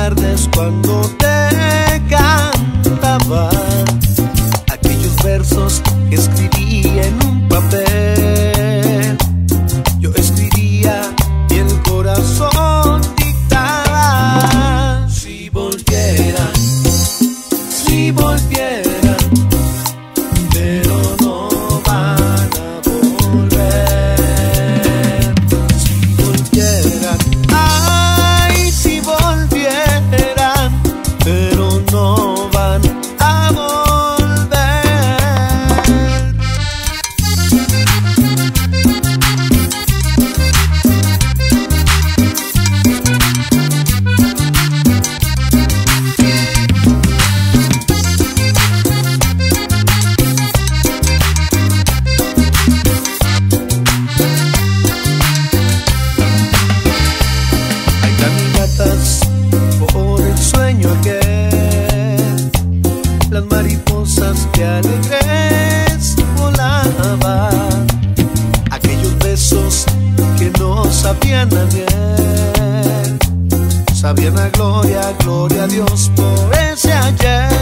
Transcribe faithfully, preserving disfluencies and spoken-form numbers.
tardes cuando te cantaba aquellos versos que escribía en un papel. Yo escribía y el corazón dictaba. Si volvieran, si volvieran, pero no van a volver. Si volvieran, ay, si volvieran, pero no van a volver. Hay caminatas por el sueño aquel, las mariposas que alegres volaban, aquellos besos que no sabían a miel, sabían a gloria, gloria a Dios por ese ayer.